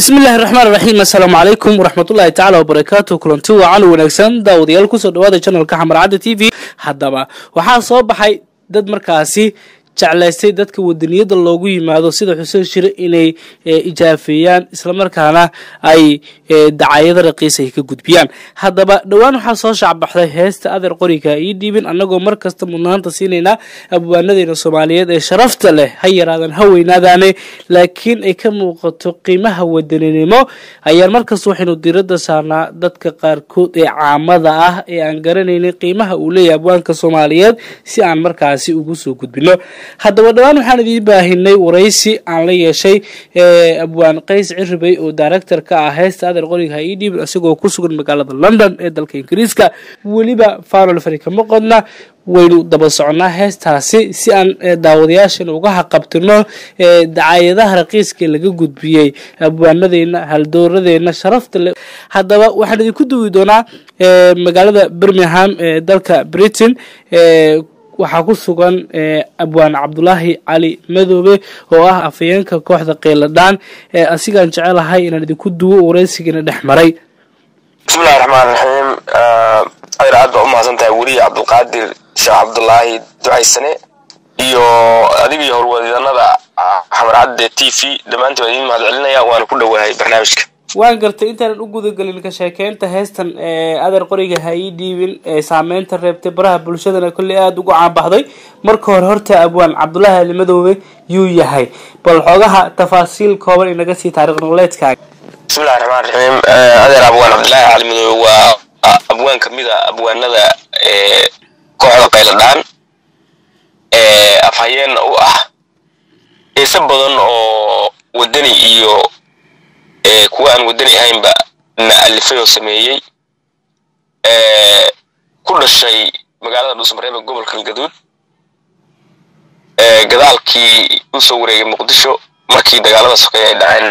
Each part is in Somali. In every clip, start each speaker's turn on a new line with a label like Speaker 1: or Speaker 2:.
Speaker 1: بسم الله الرحمن الرحيم. السلام عليكم ورحمة الله تعالى وبركاته. كلنتي وعلى ونكسن داوديال كسر دواد channel كحمر عادة تي في حدبا waxaa soo baxay dad markaasi jeclaystay dadka wadaniyada loogu yimaado sida Xuseen Shire inay ijaafiyaan isla markaana ay dacayada raqiis ay ka gudbiyaan. Hadaba dhawaan waxa soo shacbaxday heesta adeer qoriga ii dhiibin anagoo markasta mudnaanta siinayna abwaanadeena Soomaaliyeed ee sharafta leh hayiraadan haweenaadane laakiin ay ka muuqato qiimaha wadaninimo ayaan markasta waxaynu diirada saarnaa dadka qaarkood ee caamada ah ee aan garanaynin qiimaha uu leeyahay abwaanka Soomaaliyeed si aan markaasi ugu soo gudbino. haddaba dhawaan waxaan idin baahinay waraysi aan la yeeshay abwaan qays ciribay oo director ka ah heesta adeer qoriga ii dhiibin asagoo ku sugan magaalada London ee dalka Ingiriiska waliba faanol farika maqodna waynu daba soconaa heestaasi si aan daawadayaashan uga xaqabtino dacayadaha raqiiska laga gudbiyay abwaanadeena haldooradeena sharafta leh. haddaba waxaan idin ku duwi doonaa magaalada Birmingham ee dalka Britain waxaa ku sugan abwaan Cabdullaahi Cali Madoobe oo ah afayeenka kooxda Qeyladaan asigaan jecelahay inaan idinku duwo waraysigeena dhexmaray.
Speaker 2: bismillahir rahmaanir rahiim ayr aad u mahadsantahay wali Cabdulqaadir Sheekh Cabdullaahi ducaysane iyo adiga iyo horwadaanada Xamar Cadde TV dhamaantood idin mahad celinaya waan ku dhawahay barnaamijka.
Speaker 1: waan gartay intaan u guda galin ka sheekeynta heestan adeer qoriga ii dhiibin saameynta reebtay baraha bulshadana kulli aad ugu caan baxday marka hore horta abwaan Cabdullaahi Cali Madoobe yuu yahay bal xogaha tafaasiil kooban inaga sii taariikh nololeedkaaga.
Speaker 2: bismillahir rahmaanir rahiim adeer abwaan Cabdullaahi Cali Madoobe waa abwaan kamida abwaanada kooxda Qeyladaan afhayeen u ah heesa badan oo wadani iyo kuwa aan wadani ahaynba na alifay oo sameeyay ku dhashay magaalada Dhuusamareeb ee gobolka Galgaduud gadaalkii u soo wareegay Muqdisho markii dagaalada sokeeye ay dhaceen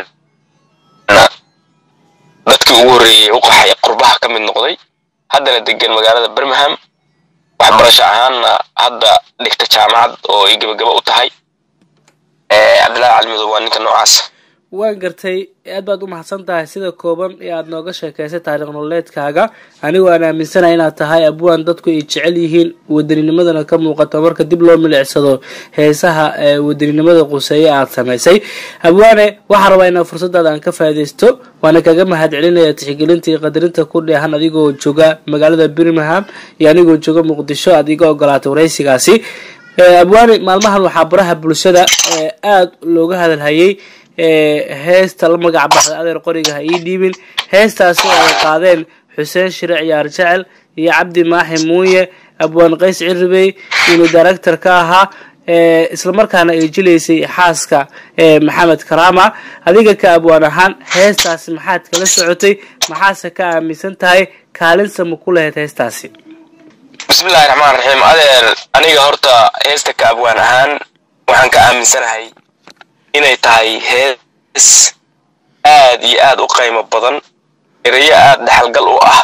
Speaker 2: dadkii ugu horeeyay u qaxay qurbaha ka mid noqday haddana degan magaalada Birmingham waxbarasho ahaanna hadda dhigta jaamacad oo ay gabagaba u tahay Cabdullaahi Cali Madoobe waa ninka noocaas.
Speaker 1: waan gartay aad baad u mahadsantahay sida kooban ee aad nooga sheekaysay taariikh nololeedkaaga anigu aan aaminsanahay inaad tahay abwaan dadku ay jecel yihiin wadanimadana ka muuqato marka dib loo milicsado heesaha wadaninimada quseeye aad samaysay. abwaane waxaan rabaa inaan fursadaada aan ka faa'iideysto waana kaga mahad celinayaa tixgelinta iyo qadarinta ku dheehan adigoo jooga magaalada Birmingham iyo anigoo jooga Muqdisho adiga ogolaatay waraysigaasi. abwaane maalmahan waxaa baraha bulshada aad looga hadalhayay heesta la magac baxday adeer qoriga ii dhiibin heestaasi oo ay qaadeen Xuseen Shire ciyaar jecel iyo Cabdi Maaxi Muuye abwaan qays ciribay inuu director ka ahaa isla markaana ay jileysay xaaska Maxamed Karaama adiga ka abwaan ahaan heestaasi maxaad kala socotay maxaase ka aaminsan tahay kaalinta ma ku leeyahay heestaasi.
Speaker 2: bismillahir rahmaanir rahiim adeer aniga horta heesta ka abwaan ahaan waxaan ka aaminsanahay inay tahay hees aad iyo aad u qiimo badan erayo aad dhaxalgal u ah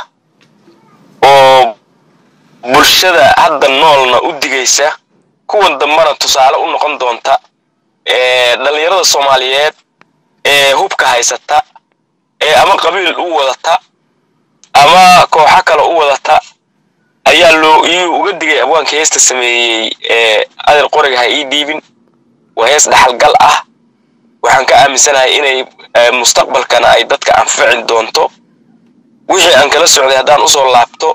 Speaker 2: oo bulshada hadda noolna u digaysa kuwan dambana tusaale u noqon doonta dhalinyarada Soomaaliyeed ee hubka haysata ama qabiil u wadata ama kooxo kale u wadata ayaa loo uga digay abwaanka heesta sameeyay adeer qoriga ii dhiibin waa hees dhaxalgal ah waxaan ka aaminsanahay inay mustaqbalkana ay dadka anfacin doonto wixii aan kala socday hadaan u soo laabto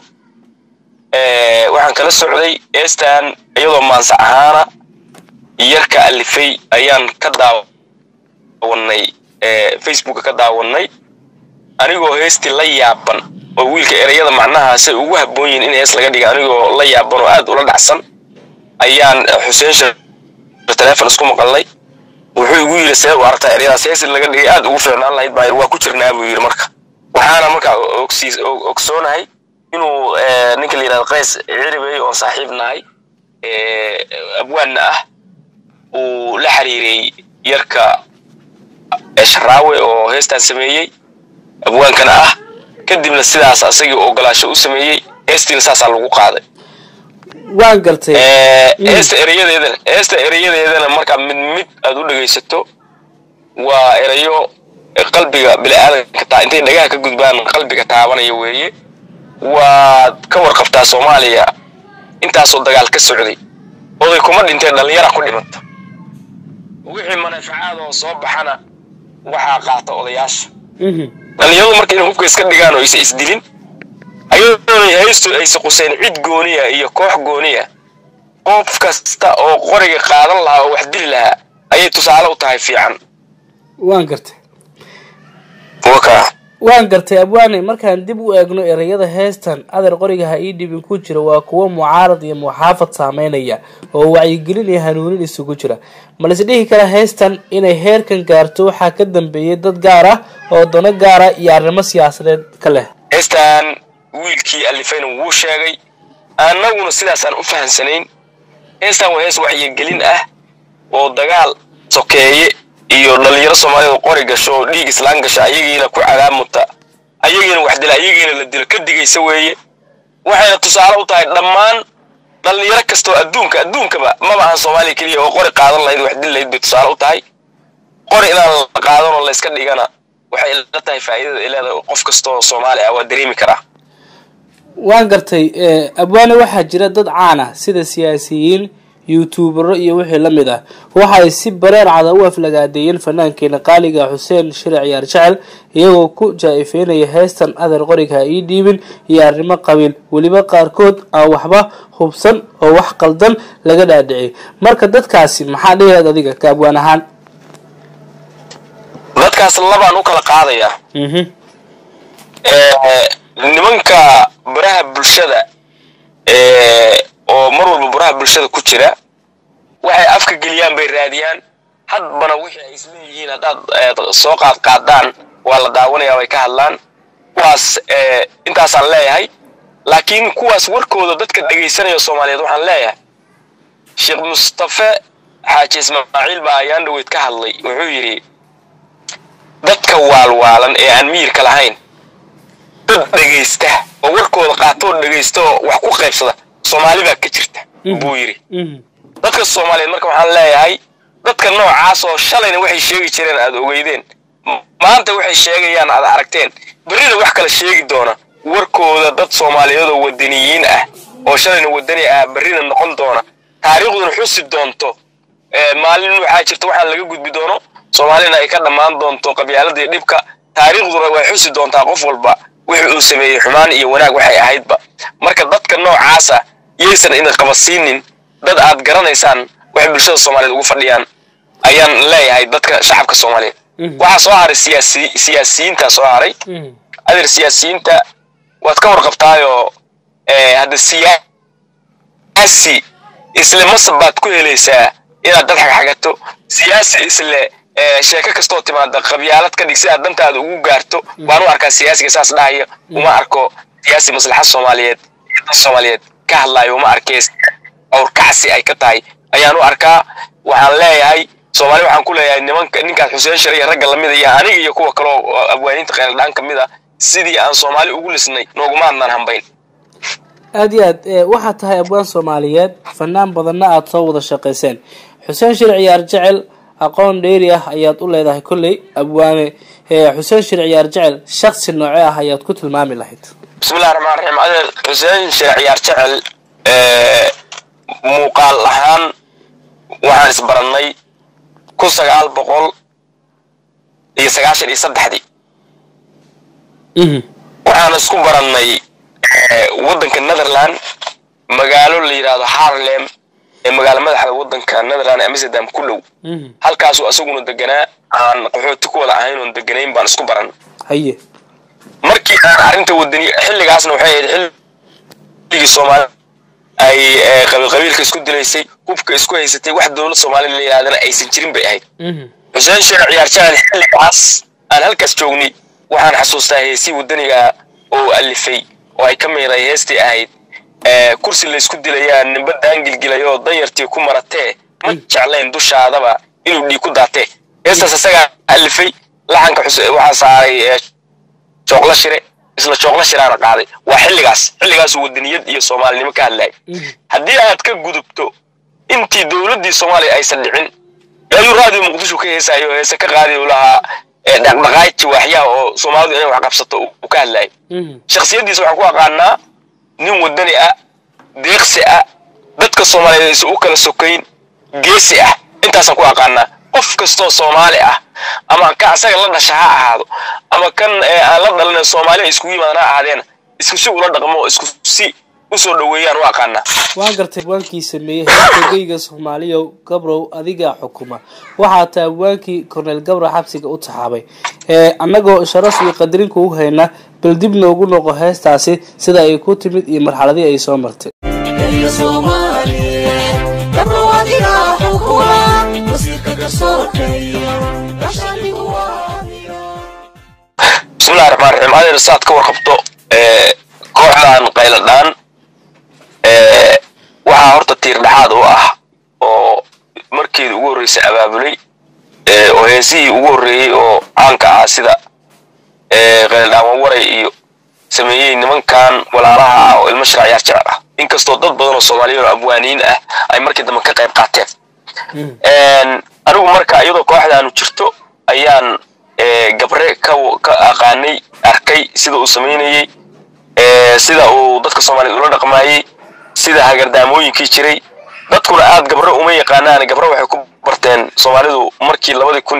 Speaker 2: waxaan kala socday heestan iyadoo maansa ahaana yarka alifay ayaan ka daawanay Facebook ka daawanay anigoo heesti la yaaban oo wiilka erayada macnahaasi ugu habboon yihiin in hees laga dhigo anigoo la yaaban oo aad ula dhacsan ayaan Xuseen Shire telefoon isku maqalnay wuxuu igu yiri see u aragtay erayadaas hees laga dhigay aad ugu fiicnaan lahayd baa waa ku jirnaa buu yiri marka waxaana marka ogsoonahay inuu ninka la yiraahdo qays ciribay oo saaxiib nahay abwaanna ah uu la xiriiray yarka Sharaawe oo heestan sameeyay abwaankana ah kadibna sidaas asagii ogolaasho u sameeyay heestina saas lagu qaaday.
Speaker 1: waan gartay
Speaker 2: heesta erayadeedana marka mid aad u dhageysato waa erayo qalbiga bini'aadanka taa intay dhagaha ka gudbaan qalbiga taabanaya weeye waad ka warqabtaa Soomaaliya intaasoo dagaal ka socday oday kuma dhintay dhalinyaro ku dhimata wixii manfacaad oo soo baxana waxa qaata odayaasha dhalinyaradu markay hubka iska dhigaan oo is dilin ayuu haysto ay quseen cid gooniya iyo koox gooniya qof kasta oo qoriga qaadan lahaa oo wax dil lahaa ayay tusaale u tahay fiican
Speaker 1: waan gartay abwaane markaan dib u eegno erayada heestan adeer qoriga ha ii dhibin ku jira waa kuwa mucaarad iyo muxaafad saameynaya oo wacyigelin iyo hanuunin isugu jira ma la is dhihi kara heestan inay heerkan gaarto waxaa ka dambeeyay dad gaar ah oo dano gaara iyo arrimo siyaasadeed ka leh
Speaker 2: heestan wiilkii alifayna wuu sheegay annaguna sidaas aan u fahansanayn heestan waa hees wacyigelin ah oo dagaal sokeeye iyo dhalinyaro Soomaaliyeed qori gasho dhiig islaan gasha ayagiina ku calaamuta ayagiina wax dil ayagiina la dil ka digaysa weeye waxay tusaale u tahay dhammaan dhalinyaro kasto adduunkaba ma aha Soomaaliya kaliya oo qori qaadan lahayd wax dil lahayd tusaale u tahay qori inaan la qaadan oo la iska dhigana waxay la tahay faa'iidada ilaa qof kasto Soomaali ah waa dareemi kara
Speaker 1: waan gartay abwaane waxaa jira dad caan ah sida siyaasiyiin يوتيوبر iyo wixii la mid ah waxa ay si bareer cad u aflagaadeeyeen fanaankeena qaaliga Xuseen Shirci Ciyaar Jecel iyagoo ku jaa'ifeenaya heestan adeer qoriga ii dhiibin iyo arrimo qabiil waliba qaarkood aan waxba hubsan oo wax qaldan laga dhaadhicay marka dadkaasi maxaa dheeraad adiga ka abwaan ahaan
Speaker 2: dadkaas labaan u kala qaadaya nimanka baraha bulshada oo mar walba baraha bulshada ku jira waxay afka geliyaan bay raadiyaan hadbana wixii ay isleeyihiin hadaad soo qaadaan waa la daawanayaa way ka hadlaan kuwaas intaas aan leeyahay laakiin kuwaas warkooda dadka dhageysanaya Soomaaliyeed waxaan leeyahay Sheekh Mustafa Xaaji Ismaaciil baa ayaan dhaweyd ka hadlay wuxuu yiri dadka waalwaalan ee aan miirka lahayn dad dhageysta oo warkooda qaato dhageysto wax ku qaybsada Soomaalida ka jirta buu yiri dadka Soomaaliyeed marka waxaan leeyahay dadka noocaas oo shalayna waxay sheegi jireen aad ogeydeen maanta waxay sheegayaan aad aragteen berrina wax kala sheegi doona warkooda dad Soomaaliyeed oo wadaniyiin ah oo shalayna wadani ah berrina noqon doona taariikhduna xusi doonto maalin waxa jirta waxa laga gudbi doono Soomaalina ay ka dhamaan doonto qabyaaladii dhibka taariikhduna way xusi doontaa qof walba wixii uu sameeyay xumaan iyo wanaag waxay ahaydba marka dadka noocaas ah yeysan in qabasiinin dad aad garanaysaan wax bulshada Soomaaliyeed ugu fadhiyaan ayaan leeyahay dadka shacabka Soomaaliyeed waxa soo haray siyaasiyiinta soo haray adeer siyaasiyiinta waad ka warqabtaayo hada siyaasi isla masbaad ku helaysaa inaad dad xagato siyaasi isla sheeka kasto timaada qabyaalad ka dhigsi aad dantaada ugu gaarto waan u arkaa siyaasiga saas dhahayo uma arko siyaasi maslaxad Soomaaliyeed ka hadlayo uma arkees oo kacsi ay ka tahay ayaan u arkaa waxaan leeyahay Soomaali waxaan ku leeyahay ninka Xuseen Shirci ragga lamid ah aniga iyo kuwa kale oo abwaaniinta qeyl dhan kamid ah sidii aan Soomaali ugu lisnay nooguma aanan hambayn
Speaker 1: aad iyo aad waxa tahay abwaan Soomaaliyeed fanaan badanna aad soo wada shaqeyseen Xuseen Shirci Ciyaar Jecel aqoon dheeri ah ayaad u leedahay kulli abwaane Xuseen Shirci Ciyaar Jecel shakhsi nooce ah ayaad ku tilmaami lahayd
Speaker 2: bismillaahir rahmaanir rahiim adeer Xuseen Shirci Ciyaar Jecel muuqaal ahaan waxaan isbarannay 1993 waxaan isku barannay waddanka Netherland magaalo la yiraahdo Haarlem ee magaalo madaxda waddanka Netherland Amsterdam ku dhow halkaas oo asaguna deganaa aan qaxooti ku wada ahayn oo deganayn baan isku baran
Speaker 1: haye
Speaker 2: markii aan arinta wadani xilligaasna waxay ahayd xilligii Soomaaliya ay qabiilka isku dilaysay hubka isku haysatay wax dawlad Soomaaliya la yiraahdo aysan jirin bay ahayd Xuseen Shirci Ciyaar Jecel xilligaas aan halkaas joognay waxaan xasuustaa heesii wadaniga oo alifay oo ay ka meeray heestii ahayd kursi la isku dilayaan nimba daangilgilayo danyartii ku maratee ma jeclayn dushaadaba inuu dhiig ku daatee heestaas asaga alifay laxanka Xuseen waxa saaray Joogla Shire isla Joogla Shiraana qaaday waa xilligaas wadaniyad iyo Soomaalinimo ka hadlay hadii aad ka gudubto intii dawladii Soomaaliya aysan dhicin ayuu raadiyo Muqdisho ka heesayo heesa ka qaaday ulaha dhaqdhaqaaji waxyaha oo Soomaalidu inay wax qabsato u ka hadlay shakhsiyadiisa waxaan ku aqaanaa nin wadani ah deeqsi ah dadka Soomaaliyeed u kala sokayn geesi ah intaasaan ku aqaanaa qof kastoo Soomaali ah ama ka asaga la dhashay ha ahaado ama kan aan la dhalan Soomaali isku yimaadana ahaadeen isku si ula dhaqmo isku si u soo dhaweeyaan waa aqaanaa
Speaker 1: waan gartay waankii sameeyay heestayga Soomaaliya Gabrow adiga xukuma waxa taa waankii Colonel Gabrow xabsiga u taxaabay annagoo sharaf iyo qadarin ku hayna bal dib noogu noqo heestaasi sida ay ku timid iyo marxaladii ay soo martay
Speaker 2: بسم الله الرحمن الرحيم هذا رسالة كور خبطو كوحدان قيلدان waxaa horta tiir dhaxaad u ah oo markii ugu horeysay abaabulay oo heesii ugu horeeyay oo aanka ah sida qeeldaan waray iyo sameeyay nimankan walaalaha oo ilmo shiraac ciyaar jecel ah inkastoo dad badan oo Soomaaliyeed abwaaniin ah ay markii dambe ka qayb qaateen anigu marka iyadoo kooxdaan jirto ayaan gabre ka aqaanay arkay sida uu sameeyay sida uu dadka Soomaaliyeed ula dhaqmaayay sida hagardaamooyinkii jiray dadkuna aad gabre uma yaqaanaan gabre waxay ku barteen Soomaalidu markii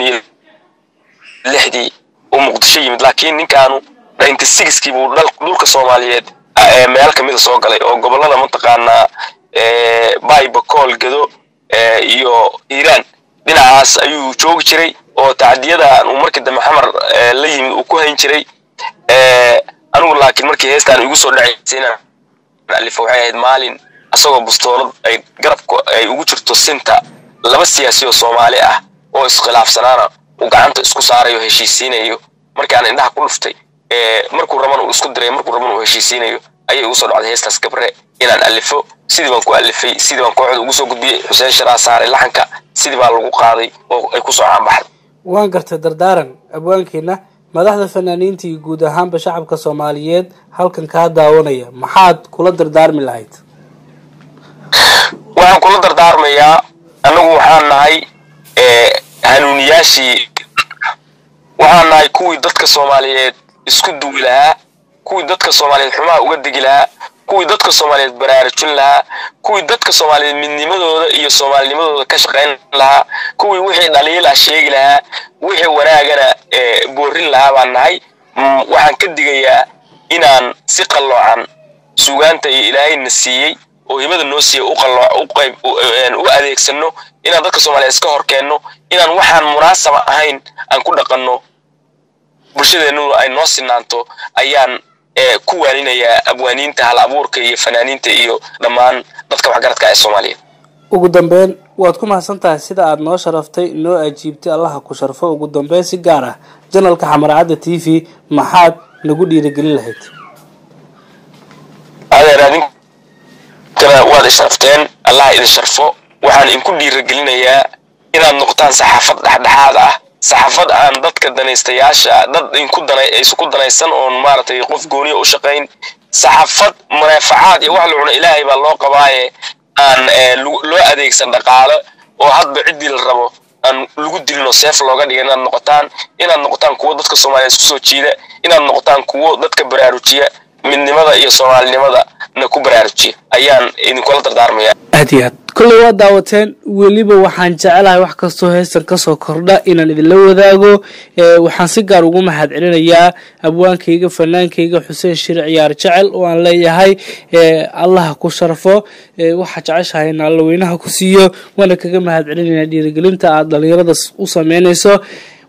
Speaker 2: 2006 oo Muqdisho yimid laakiin ninkaanu 96kii buu dhulka Soomaaliyeed meel kamid soo galay oo gobolada mantaqaana Baybakol Gado iyo Iran dhinacaas ayuu joogi jiray oo tacdiyada uu markii dambe xamar la yimid uu ku hayn jiray anigu laakiin markii heestaan igu soo dhacaysayna alif waxay ahayd maalin asagoo bustoolad ay garabku ay ugu jirto sinta laba siyaasi oo Soomaali ah oo iskhilaafsanaana uu gacanta isku saarayo heshiisiinayo markii aan indhaha ku dhuftay markuu raban uu isku diray markuu raban uu heshiisiinayo ayay ugu soo dhacday heestaas gabre inaan alifo sidii baan ku alifay sidii baan kooxda ugu soo gudbiyay Xuseen Sharaa saaray laxanka sidii baa lagu qaaday oo ay ku soo caanbaxday
Speaker 1: waan gartay dardaaran abwaankeena madaxda fanaaniinta iyo guud ahaanba shacabka Soomaaliyeed halkan ka daawanaya maxaad kula dardaarmi lahayd
Speaker 2: waxaan kula dardaarmayaa anagu waxaan nahay hanuuniyaashii waxaan nahay kuwii dadka Soomaaliyeed isku duwi lahaa kuwii dadka Soomaaliyeed xumaa uga digi lahaa kuwii dadka Soomaaliyeed baraarujin lahaa kuwii dadka Soomaaliyeed midnimadooda iyo Soomaalinimadooda ka shaqeyn lahaa kuwii wixii dhaliil sheegi lahaa wixii wanaagana boorin lahaa baan nahay waxaan ka digayaa inaan si qaloocan suugaanta iyo Ilaahayna siiyay oo hibada noo siiyay u adeegsano inaan dadka Soomaaliyeed iska horkeenno inaan waxaan munaasab ahayn aan ku dhaqanno bulshadeenu ay noo sinaanto ayaan ku waaninaya abwaaniinta hal abuurka iyo fanaaniinta iyo dhammaan dadka waxgaradka ee Soomaaliyeed
Speaker 1: ugu dambeyn waad ku mahadsantahay sida aad noo sharaftay noo ajiibtay Allah ku sharfo ugu dambeyn si gaar ah channelka Xamarcada TV maxaad nagu dhiirigelin lahayd
Speaker 2: adeeradin kana waad sharafteen Allah idin sharfo waxaan inku dhiirigelinayaa inaad noqotaan saxaafad dhaxdhaxaad ah saxaafad aan dadka danaystayaasha dad inku danaysan oo maartay qof gooniyo u shaqeyn saxaafad munaafacaad iyo wax la cuno Ilaahay baa loo qabaaye aan loo adeegsan dhaqaale oo hadba cidii la rabo aan lagu dilino seef looga dhigay inaad noqotaan kuwa dadka Soomaaliyeed isku soo jiida inaad noqotaan kuwa dadka baraarujiya midnimada iyo Soomaalinimada na ku baraarujiya ayaan idin kula dardaarmayaa
Speaker 1: aad kullu waa daawateen waliba waxaan jecelahay wax kasto heestan ka soo kordha inaan idin la wadaago waxaan si gaar ugu mahad celinayaa abwaankayga fanaankayga Xuseen Shir ciyaar jecel oo aan leeyahay Allah ku sharfo waxa jeceshahay in alla weynaha ku siiyo wana kaga mahad celinayna dhiirigelinta aad dhalinyarada u sameynayso